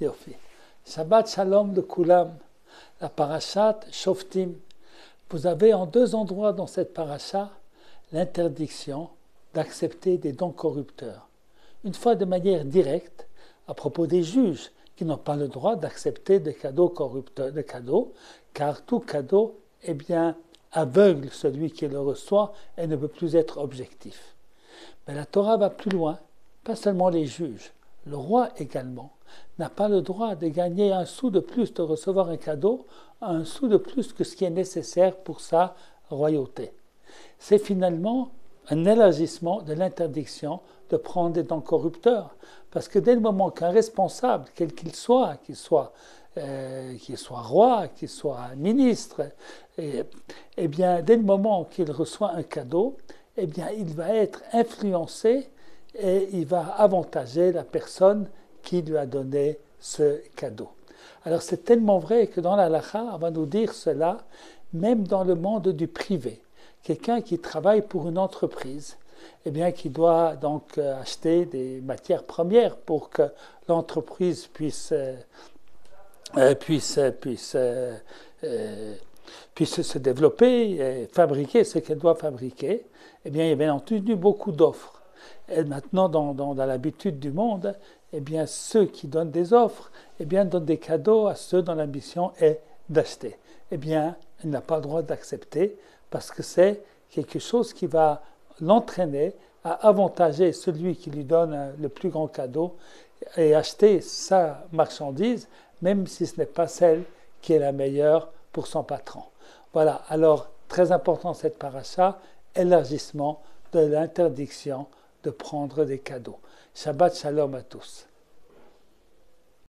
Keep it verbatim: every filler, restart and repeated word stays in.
Yofi. Shabbat Shalom de Kulam, la parashat Shoftim. Vous avez en deux endroits dans cette parasha l'interdiction d'accepter des dons corrupteurs. Une fois de manière directe, à propos des juges qui n'ont pas le droit d'accepter des cadeaux corrupteurs, des cadeaux, car tout cadeau est bien aveugle celui qui le reçoit et ne peut plus être objectif. Mais la Torah va plus loin, pas seulement les juges, le roi également n'a pas le droit de gagner un sou de plus, de recevoir un cadeau, un sou de plus que ce qui est nécessaire pour sa royauté. C'est finalement un élargissement de l'interdiction de prendre des dons corrupteurs. Parce que dès le moment qu'un responsable, quel qu'il soit, qu'il soit, euh, qu'il soit roi, qu'il soit ministre, et, eh bien, dès le moment qu'il reçoit un cadeau, eh bien, il va être influencé et il va avantager la personne qui lui a donné ce cadeau. Alors c'est tellement vrai que dans la halakha, on va nous dire cela, même dans le monde du privé. Quelqu'un qui travaille pour une entreprise, eh bien, qui doit donc acheter des matières premières pour que l'entreprise puisse, euh, puisse, puisse, euh, euh, puisse se développer et fabriquer ce qu'elle doit fabriquer, eh bien, il y a bien entendu beaucoup d'offres. Et maintenant, dans, dans, dans l'habitude du monde, eh bien, ceux qui donnent des offres, eh bien, donnent des cadeaux à ceux dont l'ambition est d'acheter. Eh bien, il n'a pas le droit d'accepter parce que c'est quelque chose qui va l'entraîner à avantager celui qui lui donne le plus grand cadeau et acheter sa marchandise, même si ce n'est pas celle qui est la meilleure pour son patron. Voilà, alors, très important cette paracha, élargissement de l'interdiction de prendre des cadeaux. Shabbat Shalom à tous.